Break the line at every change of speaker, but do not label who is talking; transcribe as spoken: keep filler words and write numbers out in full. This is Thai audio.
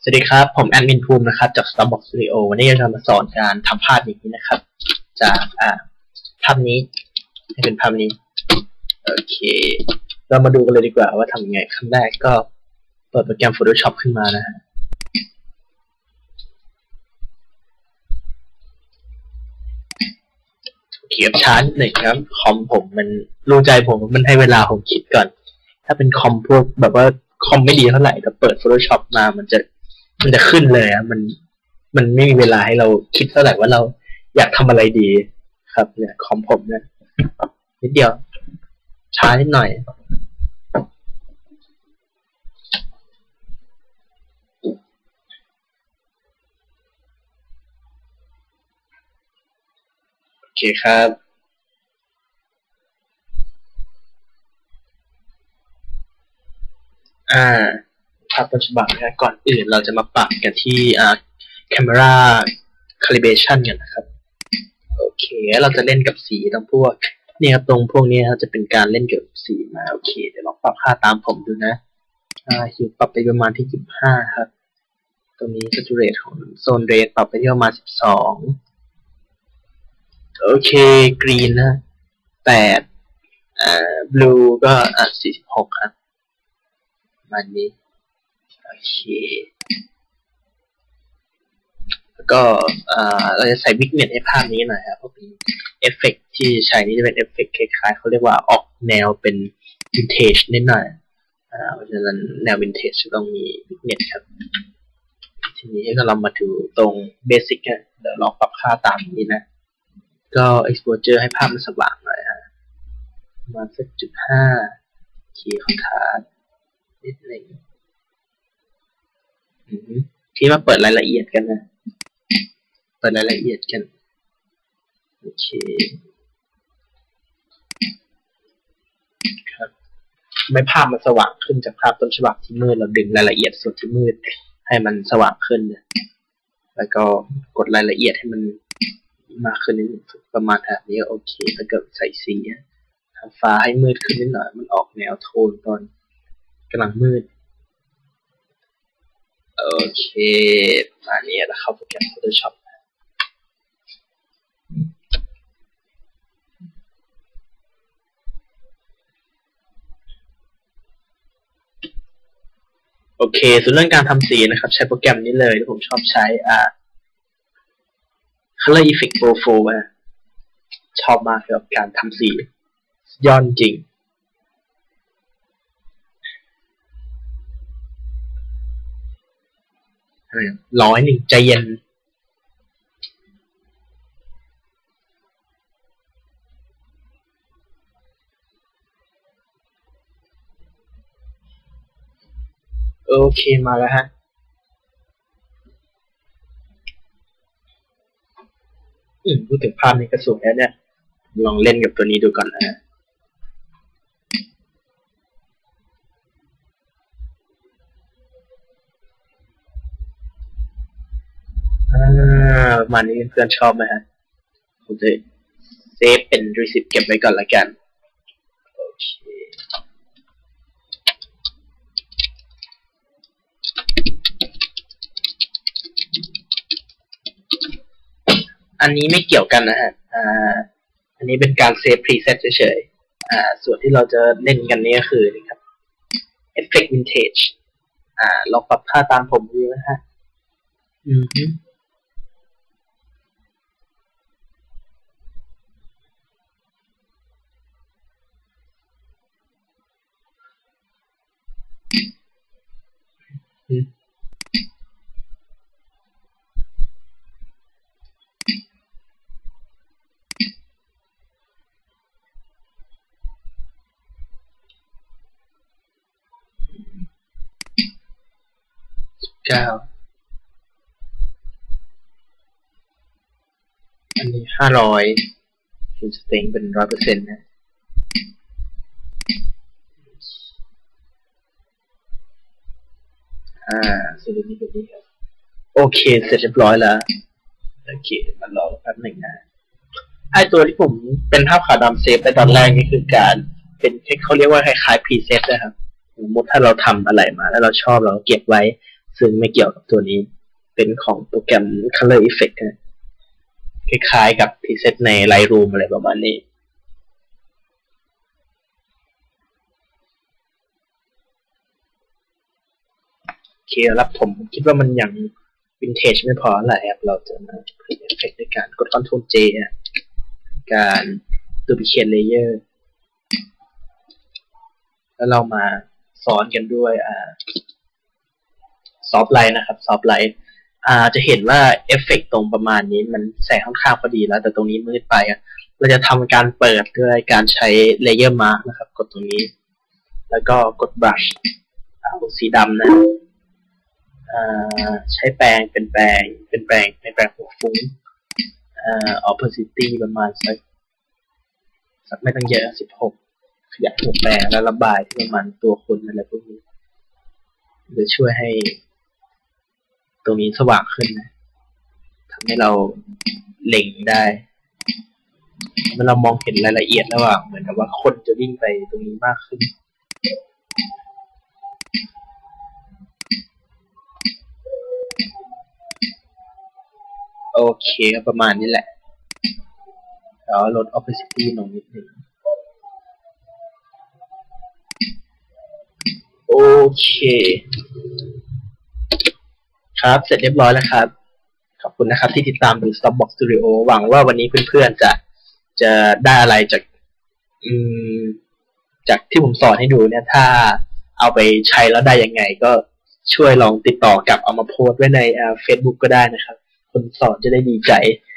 สวัสดีครับผมแอดมินภูมินะครับจาก Starbox Studio วันนี้จะมาสอนการทำภาพอย่างนี้นะครับจากอ่าภาพนี้ให้เป็นภาพนี้โอเคเรามาดูกันเลยดีกว่าว่าทำยังไงขั้นแรกก็เปิดโปรแกรม Photoshop ขึ้นมานะฮะเขียนช้านิดหนึ่งครับคอมผมมันรู้ใจผมมันให้เวลาผมคิดก่อนถ้าเป็นคอมพวกแบบว่าคอมไม่ดีเท่าไหร่แต่เปิด Photoshop มามันจะมันจะขึ้นเลยอ่ะมันมันไม่มีเวลาให้เราคิดเท่าไหร่ว่าเราอยากทำอะไรดีครับเนี่ยคอมผมเนี่ยนิดเดียวช้านิดหน่อยโอเคครับอ่าภาพต้นฉบับนะก่อนอื่นเราจะมาปรับกันที่อ่า camera calibration กันนะครับโอเคเราจะเล่นกับสีตรงพวกเนี่ยตรงพวกนี้เราจะเป็นการเล่นกับสีมาโอเคเดี๋ยวลองปรับค่าตามผมดูนะอ่าฮิวปรับไปประมาณที่ยี่สิบห้าครับตรงนี้ saturate ของโซนเรดปรับไปที่ประมาณสิบสองโอเคกรีนนะแปดอ่า blue ก็อ่าสี่สิบหกครับประมาณนี้โอเคแล้วก็เราจะใส่วิกเน็ตให้ภาพนี้หน่อยครับเพราะเป็นเอฟเฟกที่ใช้นี่จะเป็นเอฟเฟกคล้ายๆเขาเรียกว่าออกแนวเป็นวินเทจนิดหน่อยเพราะฉะนั้นแนววินเทจจะต้องมีวิกเน็ตครับทีนี้ก็เรามาดูตรงเบสิกเนี่ยเดี๋ยวลองปรับค่าตามนี้นะก็ exposure ให้ภาพมันสว่างหน่อยฮะประมาณสักจุดห้าคีย์คอนทราสต์นิดหนึ่งที่มาเปิดรายละเอียดกันนะเปิดรายละเอียดกันโอเคครับไม่ภาพมันสว่างขึ้นจากภาพต้นฉบับที่มืดเราดึงรายละเอียดส่วนที่มืดให้มันสว่างขึ้นแล้วก็กดรายละเอียดให้มันมากขึ้นนิดนึงประมาณแบบนี้โอเคถ้าเกิดใส่สีทำฟ้าให้มืดขึ้นนิดหน่อยมันออกแนวโทนตอนกำลังมืดโอเคมาเนี้ยแล้วเข้าโปรแกรม Photoshop โอเคส่วนเรื่องการทำสีนะครับใช้โปรแกรมนี้เลยที่ผมชอบใช้อ่า Color Effect Pro โฟร์ นะชอบมากกับการทำสียอดจริงร้อยหนึ่งใจเย็นโอเคมาแล้วฮะอืมพูดถึงภาพนี้ก็สวยแล้วเนี่ยลองเล่นกับตัวนี้ดูก่อนนะฮะประมาณนี้เพื่อนชอบไหมฮะผมจะเซฟเป็นรีซิปเก็บไว้ก่อนละกันโอเคอันนี้ไม่เกี่ยวกันนะฮะอ่าอันนี้เป็นการเซฟพรีเซตเฉยๆอ่าส่วนที่เราจะเล่นกันนี่ก็คือนี่ครับ Effect Vintage อ่าลองปรับค่าตามผมดูนะฮะอืมเก้าอันนี้ห้าร้อยฟิลสเต็งเป็นร้อยเปอร์เซ็นต์นะอ่าสวัสดีครับโอเคเสร็จเรียบร้อยแล้วโอเคมารอแป๊บหนึ่งนะไอตัวที่ผมเป็นภาพขาวดำเซฟไปตอนแรกนี่คือการเป็นเขาเรียกว่าคล้ายๆพรีเซตนะครับสมมติถ้าเราทำอะไรมาแล้วเราชอบเราเก็บไว้ซึ่งไม่เกี่ยวกับตัวนี้เป็นของโปรแกรม Color Effect นะคล้ายๆกับ Preset ใน Lightroom อะไรประมาณนี้โอเคแล้วผมคิดว่ามันยัง Vintage ไม่พออะไรครับเราจะมาเพิ่ม Effect ในการกด Ctrl J การ Duplicate Layer แล้วเรามาซ้อนกันด้วยอ่า Soft Light นะครับ Soft Light อ่าจะเห็นว่าเอฟเฟกต์ตรงประมาณนี้มันแสงค่อนข้างพอดีแล้วแต่ตรงนี้มืดไปอ่ะเราจะทำการเปิดด้วยการใช้ Layer Mask นะครับกดตรงนี้แล้วก็กด Brush เอาสีดำนะอ่าใช้แปรงเป็นแปรงเป็นแปรงในแปรงหัวฟุ้งอ่า opacity ประมาณสักสักไม่ต้องเยอะสิบหกขยับหัวแปรงแล้วระบายที่ประมาณตัวคนอะไรพวกนี้จะช่วยให้ตรงนี้สว่างขึ้นนะทำให้เราเล็งได้ทำให้เรามองเห็นรายละเอียดระหว่างเหมือนกับว่าคนจะวิ่งไปตรงนี้มากขึ้นโอเคประมาณนี้แหละแล้วลด opacity ลงนิดนึงโอเคครับเสร็จเรียบร้อยแล้วครับขอบคุณนะครับที่ติดตามดู Stopbox Studio หวังว่าวันนี้เพื่อนๆจะจะได้อะไรจากอืมจากที่ผมสอนให้ดูเนี่ยถ้าเอาไปใช้แล้วได้ยังไงก็ช่วยลองติดต่อกับเอามาโพสต์ไว้ใน Facebook ก็ได้นะครับคนสอนจะได้ดีใจ